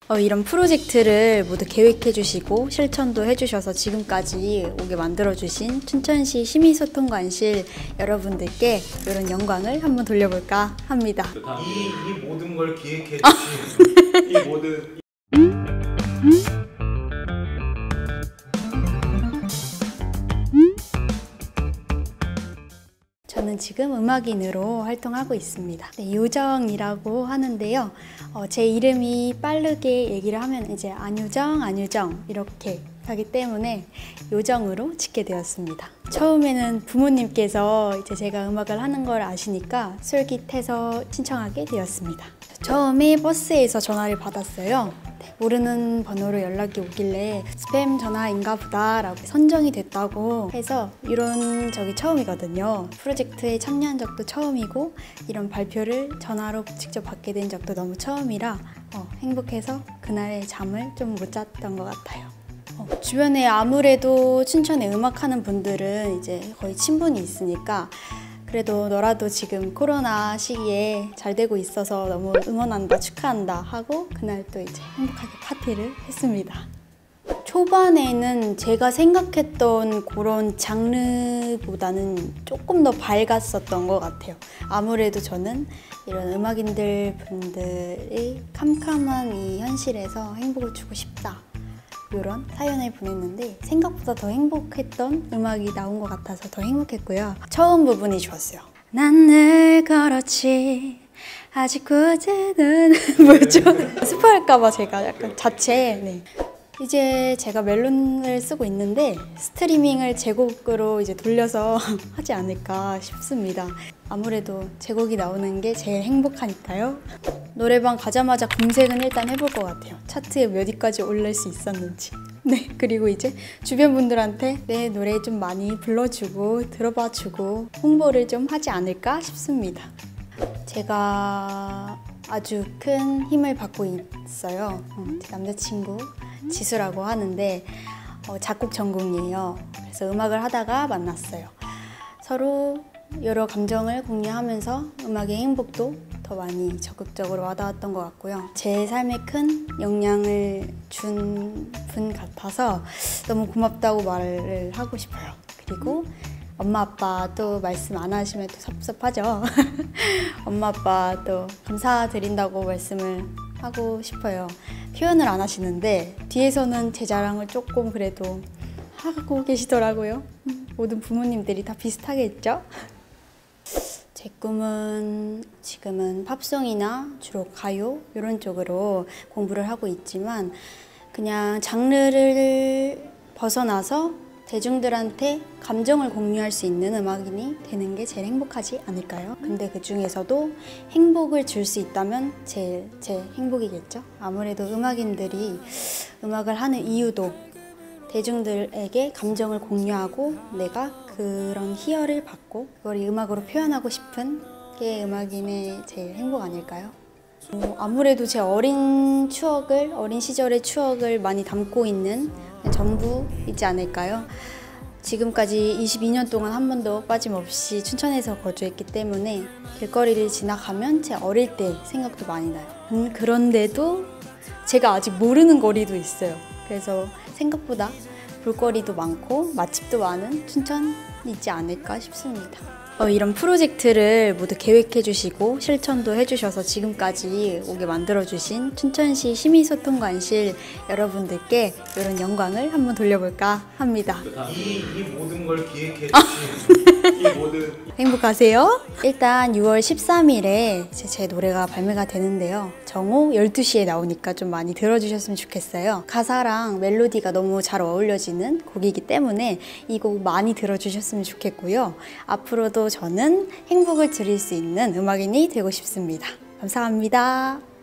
이런 프로젝트를 모두 계획해 주시고 실천도 해주셔서 지금까지 오게 만들어주신 춘천시 시민소통관실 여러분들께 이런 영광을 한번 돌려볼까 합니다. 이 모든 걸 기획해 주신 이 모든 저는 지금 음악인으로 활동하고 있습니다. 네, 요정이라고 하는데요. 제 이름이 빠르게 얘기를 하면 이제 안유정 이렇게 하기 때문에 요정으로 짓게 되었습니다. 처음에는 부모님께서 이제 제가 음악을 하는 걸 아시니까 솔깃해서 신청하게 되었습니다. 처음에 버스에서 전화를 받았어요. 모르는 번호로 연락이 오길래 스팸 전화인가 보다 라고 선정이 됐다고 해서 이런 적이 처음이거든요. 프로젝트에 참여한 적도 처음이고 이런 발표를 전화로 직접 받게 된 적도 너무 처음이라 행복해서 그날의 잠을 좀 못 잤던 것 같아요. 주변에 아무래도 춘천에 음악하는 분들은 이제 거의 친분이 있으니까 그래도 너라도 지금 코로나 시기에 잘 되고 있어서 너무 응원한다, 축하한다 하고 그날 또 이제 행복하게 파티를 했습니다. 초반에는 제가 생각했던 그런 장르보다는 조금 더 밝았었던 것 같아요. 아무래도 저는 이런 음악인들 분들의 캄캄한 이 현실에서 행복을 주고 싶다. 이런 사연을 보냈는데 생각보다 더 행복했던 음악이 나온 것 같아서 더 행복했고요. 처음 부분이 좋았어요. 난 늘 걸었지 아직 그제는 뭐였죠? 스포할까봐 제가 약간 자체 이제 제가 멜론을 쓰고 있는데 스트리밍을 제곡으로 이제 돌려서 하지 않을까 싶습니다. 아무래도 제곡이 나오는 게 제일 행복하니까요. 노래방 가자마자 검색은 일단 해볼 것 같아요. 차트에 몇 위까지 올릴 수 있었는지. 네, 그리고 이제 주변 분들한테 내 노래 좀 많이 불러주고 들어봐주고 홍보를 좀 하지 않을까 싶습니다. 제가 아주 큰 힘을 받고 있어요. 제 남자친구 지수라고 하는데 작곡 전공이에요. 그래서 음악을 하다가 만났어요. 서로 여러 감정을 공유하면서 음악의 행복도 더 많이 적극적으로 와닿았던 것 같고요. 제 삶에 큰 영향을 준 분 같아서 너무 고맙다고 말을 하고 싶어요. 그리고 엄마 아빠도 말씀 안 하시면 또 섭섭하죠. 엄마 아빠도 감사드린다고 말씀을 하고 싶어요. 표현을 안 하시는데 뒤에서는 제 자랑을 조금 그래도 하고 계시더라고요. 모든 부모님들이 다 비슷하겠죠? 제 꿈은 지금은 팝송이나 주로 가요 이런 쪽으로 공부를 하고 있지만 그냥 장르를 벗어나서 대중들한테 감정을 공유할 수 있는 음악인이 되는 게 제일 행복하지 않을까요? 근데 그 중에서도 행복을 줄 수 있다면 제일 제 행복이겠죠? 아무래도 음악인들이 음악을 하는 이유도 대중들에게 감정을 공유하고 내가 그런 희열을 받고 그걸 음악으로 표현하고 싶은 게 음악인의 제일 행복 아닐까요? 아무래도 제 어린 시절의 추억을 많이 담고 있는 전부이지 않을까요? 지금까지 22년 동안 한 번도 빠짐없이 춘천에서 거주했기 때문에 길거리를 지나가면 제 어릴 때 생각도 많이 나요. 그런데도 제가 아직 모르는 거리도 있어요. 그래서 생각보다 볼거리도 많고 맛집도 많은 춘천이지 않을까 싶습니다. 이런 프로젝트를 모두 계획해 주시고 실천도 해주셔서 지금까지 오게 만들어주신 춘천시 시민소통관실 여러분들께 이런 영광을 한번 돌려볼까 합니다. 이 모든 걸 기획해 주신 이 모든 행복하세요. 일단 6월 13일에 제 노래가 발매가 되는데요. 정오 12시에 나오니까 좀 많이 들어주셨으면 좋겠어요. 가사랑 멜로디가 너무 잘 어울려지는 곡이기 때문에 이 곡 많이 들어주셨으면 좋겠고요. 앞으로도 저는 행복을 드릴 수 있는 음악인이 되고 싶습니다. 감사합니다.